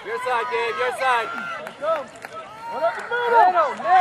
Your side, Gabe, your side. Let's go. Middle, middle.